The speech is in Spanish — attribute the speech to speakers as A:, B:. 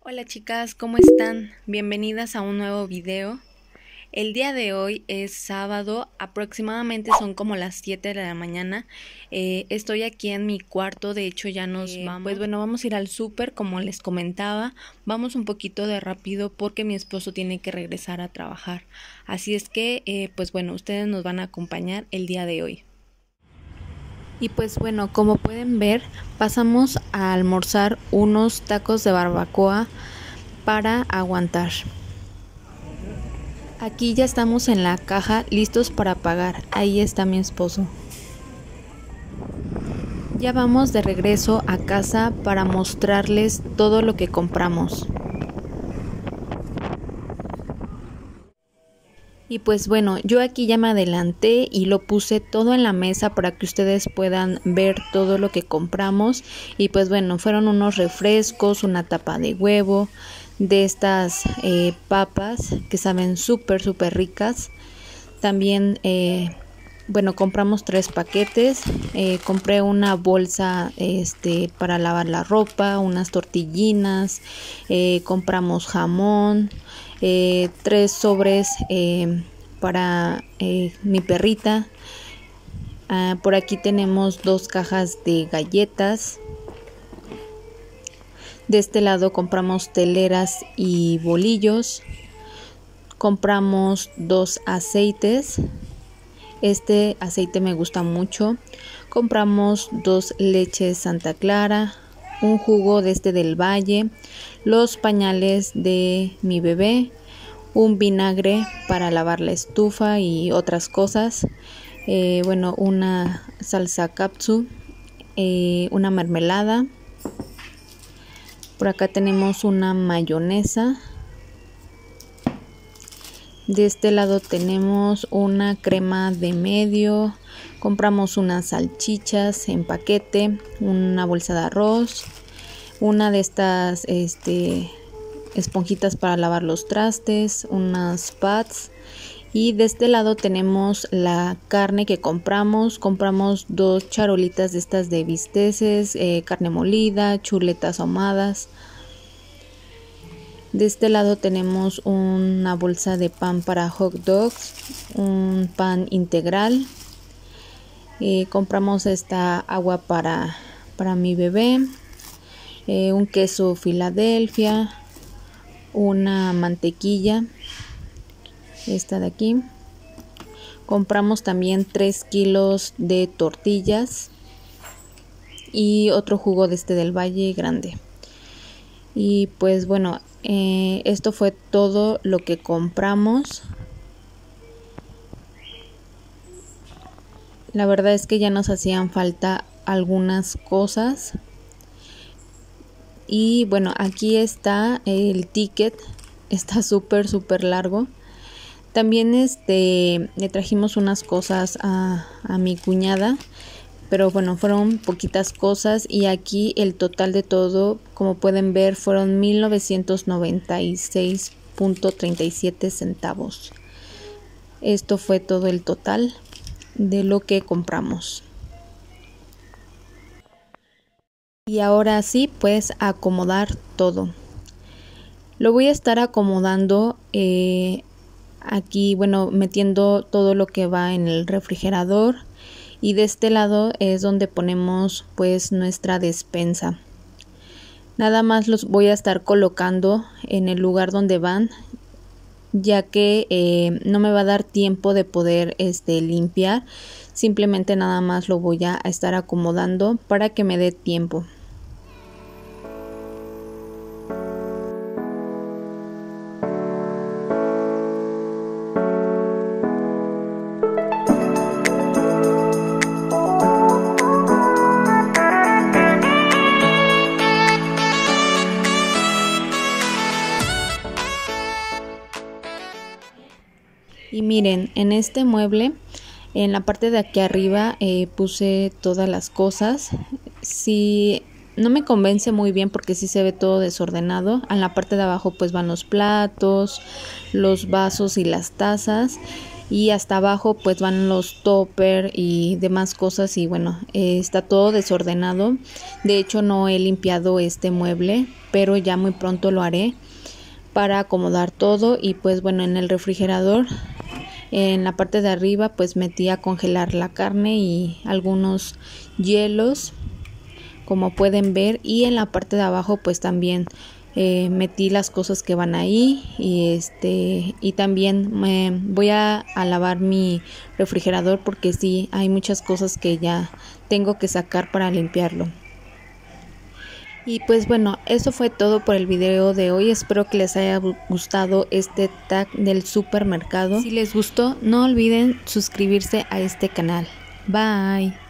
A: Hola chicas, ¿cómo están? Bienvenidas a un nuevo video. El día de hoy es sábado, aproximadamente son como las 7 de la mañana. Estoy aquí en mi cuarto, de hecho ya nos vamos. Pues bueno, vamos a ir al súper, como les comentaba. Vamos un poquito de rápido porque mi esposo tiene que regresar a trabajar. Así es que, pues bueno, ustedes nos van a acompañar el día de hoy. Y pues bueno, como pueden ver, pasamos a almorzar unos tacos de barbacoa para aguantar. Aquí ya estamos en la caja listos para pagar. Ahí está mi esposo. Ya vamos de regreso a casa para mostrarles todo lo que compramos. Y pues bueno, yo aquí ya me adelanté y lo puse todo en la mesa para que ustedes puedan ver todo lo que compramos. Y pues bueno, fueron unos refrescos, una tapa de huevo, de estas papas que saben súper ricas. También, bueno, compramos 3 paquetes. Compré una bolsa para lavar la ropa, unas tortillinas, compramos jamón. 3 sobres para mi perrita. Por aquí tenemos 2 cajas de galletas. De este lado compramos teleras y bolillos. Compramos 2 aceites. Este aceite me gusta mucho. Compramos 2 leches Santa Clara, un jugo del Valle, los pañales de mi bebé, un vinagre para lavar la estufa y otras cosas, bueno, una salsa capsu, una mermelada. Por acá tenemos una mayonesa. De este lado tenemos una crema de medio. Compramos unas salchichas en paquete, una bolsa de arroz, una de estas esponjitas para lavar los trastes, unas pads. Y de este lado tenemos la carne que compramos. Compramos 2 charolitas de estas de bisteces, carne molida, chuletas ahumadas. De este lado tenemos una bolsa de pan para hot dogs, un pan integral. Compramos esta agua para mi bebé, un queso Filadelfia, una mantequilla, esta de aquí. Compramos también 3 kilos de tortillas y otro jugo del Valle grande. Y pues bueno, esto fue todo lo que compramos. La verdad es que ya nos hacían falta algunas cosas. Y bueno, aquí está el ticket. Está súper largo. También le trajimos unas cosas a mi cuñada. Pero bueno, fueron poquitas cosas y aquí el total de todo, como pueden ver, fueron 1996.37 centavos. Esto fue todo el total de lo que compramos. Y ahora sí, pues acomodar todo. Lo voy a estar acomodando aquí, bueno, metiendo todo lo que va en el refrigerador. Y de este lado es donde ponemos pues nuestra despensa. Nada más los voy a estar colocando en el lugar donde van, ya que no me va a dar tiempo de poder limpiar. Simplemente nada más lo voy a estar acomodando para que me dé tiempo. Y miren, en este mueble, en la parte de aquí arriba puse todas las cosas. Sí, no me convence muy bien porque sí se ve todo desordenado. En la parte de abajo pues van los platos, los vasos y las tazas. y hasta abajo pues van los topper y demás cosas y bueno, está todo desordenado. De hecho no he limpiado este mueble, pero ya muy pronto lo haré para acomodar todo. Y pues bueno, en el refrigerador, en la parte de arriba pues metí a congelar la carne y algunos hielos, como pueden ver, y en la parte de abajo pues también metí las cosas que van ahí y también voy a lavar mi refrigerador porque sí hay muchas cosas que ya tengo que sacar para limpiarlo. Y pues bueno, eso fue todo por el video de hoy. Espero que les haya gustado este tag del supermercado. Si les gustó, no olviden suscribirse a este canal. Bye.